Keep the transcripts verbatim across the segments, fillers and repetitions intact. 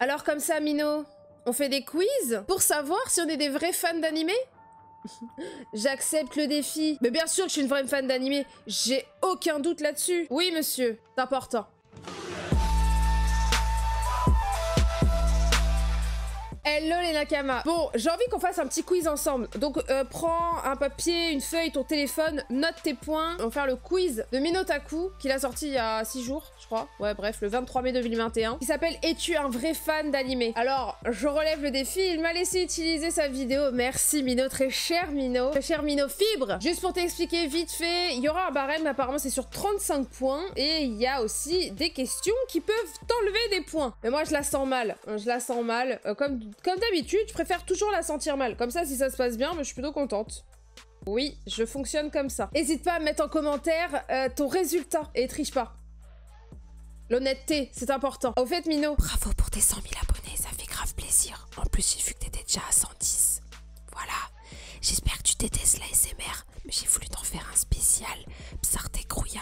Alors comme ça, Mino, on fait des quiz pour savoir si on est des vrais fans d'animé? J'accepte le défi. Mais bien sûr que je suis une vraie fan d'animé. J'ai aucun doute là-dessus. Oui, monsieur, c'est important. Hello les Nakama. Bon, j'ai envie qu'on fasse un petit quiz ensemble. Donc, euh, prends un papier, une feuille, ton téléphone, note tes points. On va faire le quiz de Minotaku, qu'il a sorti il y a six jours, je crois. Ouais, bref, le vingt-trois mai deux mille vingt et un. Qui s'appelle « Es-tu un vrai fan d'animé ?» Alors, je relève le défi. Il m'a laissé utiliser sa vidéo. Merci Mino, très cher Mino. Très cher Mino Fibre. Juste pour t'expliquer vite fait, il y aura un barème. Apparemment, c'est sur trente-cinq points. Et il y a aussi des questions qui peuvent t'enlever des points. Mais moi, je la sens mal. Je la sens mal. Euh, comme... Comme d'habitude, je préfère toujours la sentir mal. Comme ça, si ça se passe bien, je suis plutôt contente. Oui, je fonctionne comme ça. N'hésite pas à mettre en commentaire euh, ton résultat. Et triche pas. L'honnêteté, c'est important. Au fait, Mino... Bravo pour tes cent mille abonnés, ça fait grave plaisir. En plus, j'ai vu que t'étais déjà à cent dix. Voilà. J'espère que tu détestes l'A S M R, mais j'ai voulu t'en faire un spécial. Psarte Grouilla.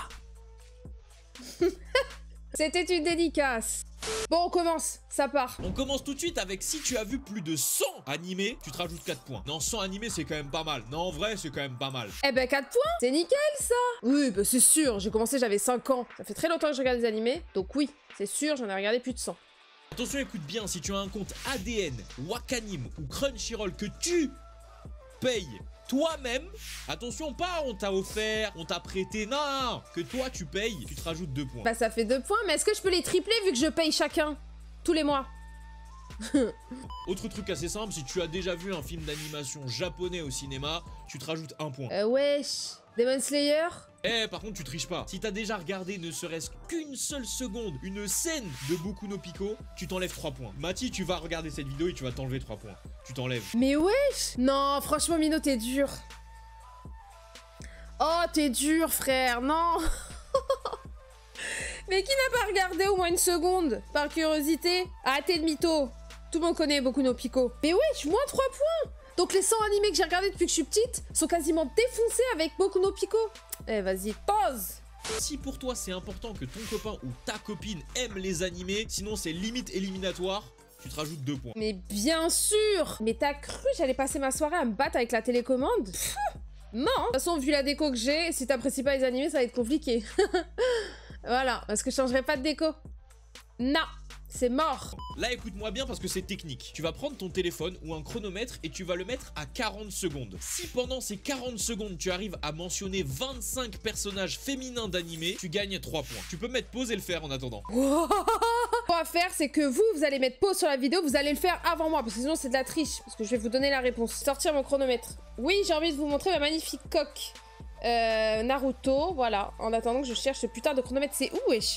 C'était une dédicace. Bon, on commence, ça part. On commence tout de suite avec si tu as vu plus de cent animés, tu te rajoutes quatre points. Non, cent animés, c'est quand même pas mal. Non, en vrai, c'est quand même pas mal. Eh ben, quatre points, c'est nickel, ça. Oui, bah c'est sûr, j'ai commencé, j'avais cinq ans. Ça fait très longtemps que je regarde des animés, donc oui, c'est sûr, j'en ai regardé plus de cent. Attention, écoute bien, si tu as un compte A D N, Wakanim ou Crunchyroll que tu payes toi-même, attention, pas on t'a offert, on t'a prêté, non, non, non, que toi tu payes, tu te rajoutes deux points. Bah ça fait deux points, mais est-ce que je peux les tripler vu que je paye chacun tous les mois? Autre truc assez simple, si tu as déjà vu un film d'animation japonais au cinéma, tu te rajoutes un point. Euh, wesh, Demon Slayer? Eh, par contre, tu triches pas. Si t'as déjà regardé ne serait-ce qu'une seule seconde une scène de Boku no Pico, tu t'enlèves trois points. Mati, tu vas regarder cette vidéo et tu vas t'enlever trois points. Tu t'enlèves. Mais wesh! Non, franchement, Mino, t'es dur. Oh, t'es dur, frère, non. Mais qui n'a pas regardé au moins une seconde, par curiosité? Arrêtez le mytho. Tout le monde connaît Boku no Pico. Mais wesh, moins trois points. Donc les cent animés que j'ai regardés depuis que je suis petite sont quasiment défoncés avec Boku no Pico. Eh, vas-y, pause. Si pour toi c'est important que ton copain ou ta copine aime les animés, sinon c'est limite éliminatoire, tu te rajoutes deux points. Mais bien sûr. Mais t'as cru que j'allais passer ma soirée à me battre avec la télécommande? Pfff. Non. De toute façon, vu la déco que j'ai, si t'apprécies pas les animés, ça va être compliqué. Voilà, parce que je changerai pas de déco. Non. C'est mort. Là, écoute-moi bien parce que c'est technique. Tu vas prendre ton téléphone ou un chronomètre et tu vas le mettre à quarante secondes. Si pendant ces quarante secondes, tu arrives à mentionner vingt-cinq personnages féminins d'animé, tu gagnes trois points. Tu peux mettre pause et le faire en attendant. Wow. Ce qu'on va faire, c'est que vous, vous allez mettre pause sur la vidéo, vous allez le faire avant moi, parce que sinon c'est de la triche, parce que je vais vous donner la réponse. Sortir mon chronomètre. Oui, j'ai envie de vous montrer ma magnifique coque. Euh, Naruto, voilà. En attendant que je cherche ce putain de chronomètre, c'est où, wesh?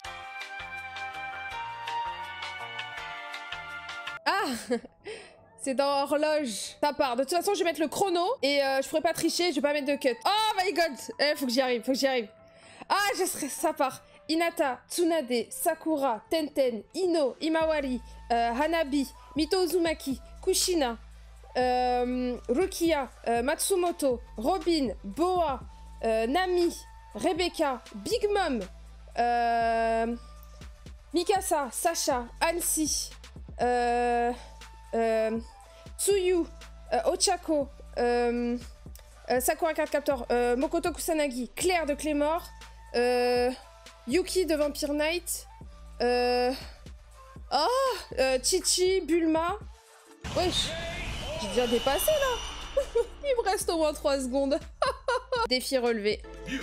Ah. C'est dans horloge. Ça part. De toute façon, je vais mettre le chrono et euh, je pourrais pas tricher, je vais pas mettre de cut. Oh my god. Eh, faut que j'y arrive, faut que j'y arrive. Ah, je serais... Ça part. Hinata, Tsunade, Sakura, Tenten, Ino, Imawari, euh, Hanabi, Mito Uzumaki, Kushina, euh, Rukia, euh, Matsumoto, Robin, Boa, euh, Nami, Rebecca, Big Mom, euh, Mikasa, Sacha, Ansi, euh, euh, Tsuyu, euh, Ochako, euh, euh, Sakura Card Captor, euh, Mokoto Kusanagi, Claire de Claymore, euh, Yuki de Vampire Knight, euh, oh, euh, Chichi, Bulma. Wesh, j'ai déjà dépassé là. Il me reste au moins trois secondes. Défi relevé.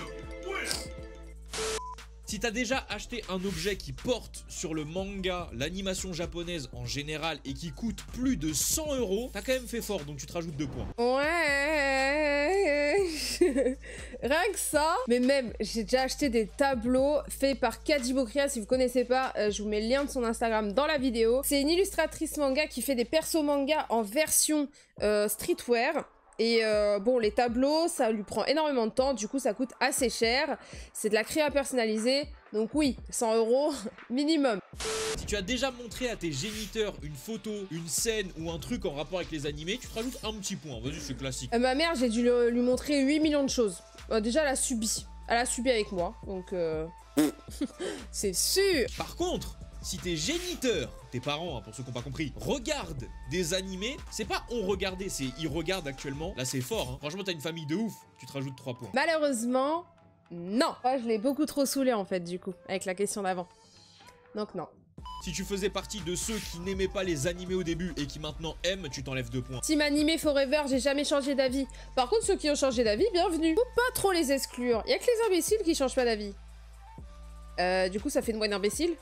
Si t'as déjà acheté un objet qui porte sur le manga, l'animation japonaise en général et qui coûte plus de cent euros, t'as quand même fait fort, donc tu te rajoutes deux points. Ouais. Rien que ça. Mais même, j'ai déjà acheté des tableaux faits par Kajibo Kria. Si vous connaissez pas, euh, je vous mets le lien de son Instagram dans la vidéo. C'est une illustratrice manga qui fait des persos manga en version euh, streetwear. Et euh, bon, les tableaux, ça lui prend énormément de temps, du coup ça coûte assez cher. C'est de la créa personnalisée, donc oui, cent euros minimum. Si tu as déjà montré à tes géniteurs une photo, une scène ou un truc en rapport avec les animés, tu te rajoutes un petit point. Vas-y, c'est classique. Euh, ma mère, j'ai dû le, lui montrer huit millions de choses. Euh, déjà, elle a subi. Elle a subi avec moi, donc euh... c'est sûr. Par contre, si tes géniteurs, tes parents, hein, pour ceux qui n'ont pas compris, regardent des animés, c'est pas on regardait, c'est ils regardent actuellement. Là, c'est fort, hein. Franchement, t'as une famille de ouf. Tu te rajoutes trois points. Malheureusement, non. Moi, je l'ai beaucoup trop saoulé, en fait, du coup, avec la question d'avant. Donc, non. Si tu faisais partie de ceux qui n'aimaient pas les animés au début et qui maintenant aiment, tu t'enlèves deux points. Team Animé Forever, j'ai jamais changé d'avis. Par contre, ceux qui ont changé d'avis, bienvenue. Faut pas trop les exclure. Y a que les imbéciles qui changent pas d'avis. Euh, du coup, ça fait de moi une imbécile.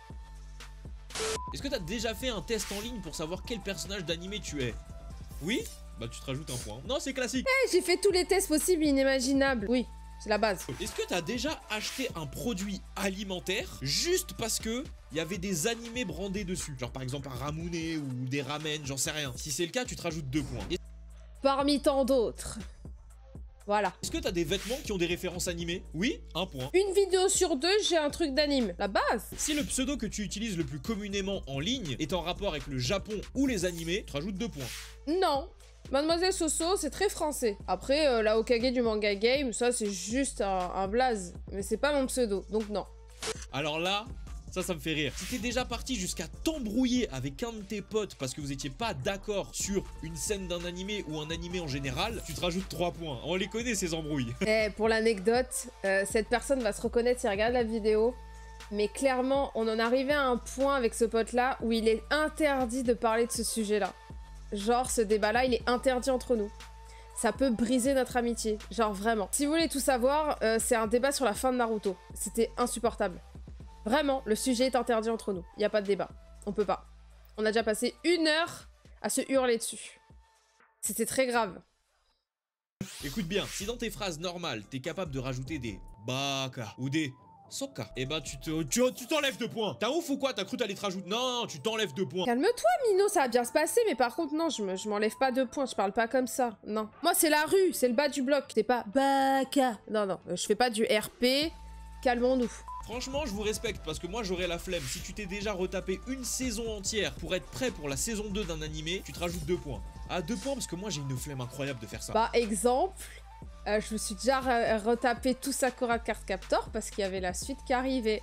Est-ce que t'as déjà fait un test en ligne pour savoir quel personnage d'animé tu es? Oui? Bah tu te rajoutes un point. Non, c'est classique. Eh, j'ai fait tous les tests possibles et inimaginables. Oui, c'est la base. Est-ce que t'as déjà acheté un produit alimentaire juste parce que il y avait des animés brandés dessus? Genre par exemple un ramouné ou des ramen, j'en sais rien. Si c'est le cas, tu te rajoutes deux points. Et... Parmi tant d'autres. Voilà. Est-ce que t'as des vêtements qui ont des références animées? Oui, un point. Une vidéo sur deux, j'ai un truc d'anime. La base. Si le pseudo que tu utilises le plus communément en ligne est en rapport avec le Japon ou les animés, tu te rajoutes deux points. Non. Mademoiselle Soso, c'est très français. Après, euh, la Hokage du manga game, ça c'est juste un, un blaze. Mais c'est pas mon pseudo, donc non. Alors là... Ça, ça me fait rire. Si t'es déjà parti jusqu'à t'embrouiller avec un de tes potes parce que vous étiez pas d'accord sur une scène d'un animé ou un animé en général, tu te rajoutes trois points. On les connaît, ces embrouilles. Eh, pour l'anecdote, euh, cette personne va se reconnaître si elle regarde la vidéo. Mais clairement, on en arrivait à un point avec ce pote-là où il est interdit de parler de ce sujet-là. Genre, ce débat-là, il est interdit entre nous. Ça peut briser notre amitié. Genre, vraiment. Si vous voulez tout savoir, euh, c'est un débat sur la fin de Naruto. C'était insupportable. Vraiment, le sujet est interdit entre nous. Il n'y a pas de débat. On peut pas. On a déjà passé une heure à se hurler dessus. C'était très grave. Écoute bien, si dans tes phrases normales, t'es capable de rajouter des baka ou des soka, et ben tu te, tu, tu t'enlèves deux points. T'as ouf ou quoi? T'as cru t'allais te rajouter? Non, tu t'enlèves deux points. Calme-toi, Mino, ça va bien se passer, mais par contre, non, je me- je m'enlève pas deux points, je parle pas comme ça. Non. Moi, c'est la rue, c'est le bas du bloc. C'est pas baka. Non, non, je fais pas du R P. Calmons-nous. Franchement, je vous respecte parce que moi j'aurais la flemme. Si tu t'es déjà retapé une saison entière pour être prêt pour la saison deux d'un animé, tu te rajoutes deux points. Ah, deux points parce que moi j'ai une flemme incroyable de faire ça. Bah, exemple, euh, je me suis déjà re- retapé tout Sakura Card Captor parce qu'il y avait la suite qui arrivait.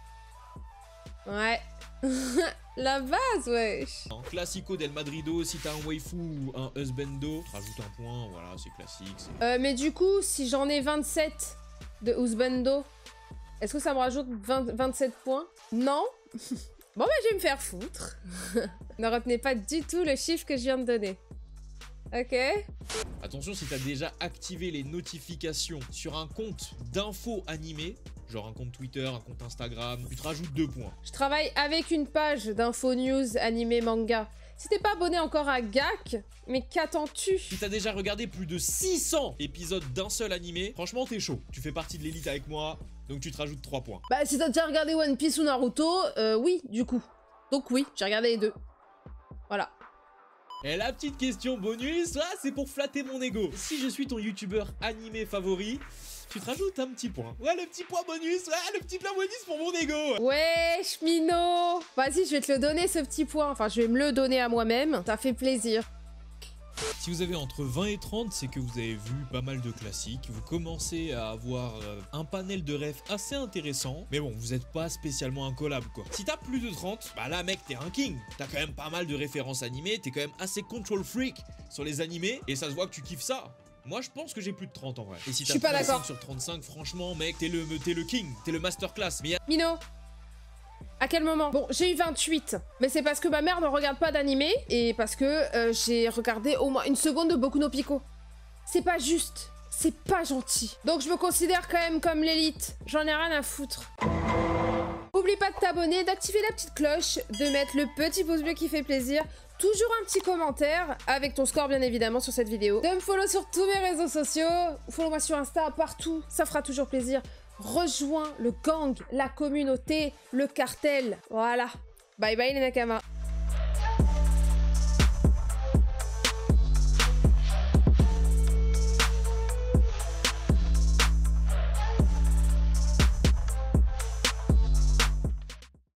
Ouais. La base, wesh. Un classico del Madrido, si t'as un waifu ou un husbando, tu te rajoutes un point, voilà, c'est classique. c'est- Euh, mais du coup, si j'en ai vingt-sept de Husbando, est-ce que ça me rajoute vingt, vingt-sept points? Non. Bon, bah, je vais me faire foutre. Ne retenez pas du tout le chiffre que je viens de donner. Ok? Attention, si t'as déjà activé les notifications sur un compte d'infos animé, genre un compte Twitter, un compte Instagram, tu te rajoutes deux points. Je travaille avec une page d'info news animé manga. Si t'es pas abonné encore à G A C, mais qu'attends-tu? Si t'as déjà regardé plus de six cents épisodes d'un seul animé, franchement t'es chaud. Tu fais partie de l'élite avec moi, donc tu te rajoutes trois points. Bah, si t'as déjà regardé One Piece ou Naruto, euh, oui, du coup. Donc oui, j'ai regardé les deux. Voilà. Et la petite question bonus, ah, c'est pour flatter mon ego. Si je suis ton youtubeur animé favori, tu te rajoutes un petit point. Ouais, le petit point bonus, ouais, le petit point bonus pour mon ego. Wesh, Mino! Vas-y, je vais te le donner, ce petit point. Enfin, je vais me le donner à moi-même. Ça fait plaisir. Si vous avez entre vingt et trente, c'est que vous avez vu pas mal de classiques, vous commencez à avoir euh, un panel de rêves assez intéressant, mais bon, vous êtes pas spécialement incollable quoi. Si t'as plus de trente, bah là mec, t'es un king, t'as quand même pas mal de références animées, t'es quand même assez control freak sur les animés, et ça se voit que tu kiffes ça. Moi je pense que j'ai plus de trente en vrai. Et si Je t'as suis pas trente-cinq d'accord. sur trente-cinq, franchement mec, t'es le, t'es le king, t'es le masterclass. Mais y a... Mino, à quel moment? Bon, j'ai eu vingt-huit, mais c'est parce que ma mère ne regarde pas d'animé et parce que euh, j'ai regardé au moins une seconde de Boku no Pico. C'est pas juste, c'est pas gentil. Donc je me considère quand même comme l'élite, j'en ai rien à foutre. Oublie pas de t'abonner, d'activer la petite cloche, de mettre le petit pouce bleu qui fait plaisir, toujours un petit commentaire, avec ton score bien évidemment sur cette vidéo, de me follow sur tous mes réseaux sociaux, follow-moi sur Insta, partout, ça fera toujours plaisir. Rejoins le gang, la communauté, le cartel. Voilà. Bye bye les Nakama.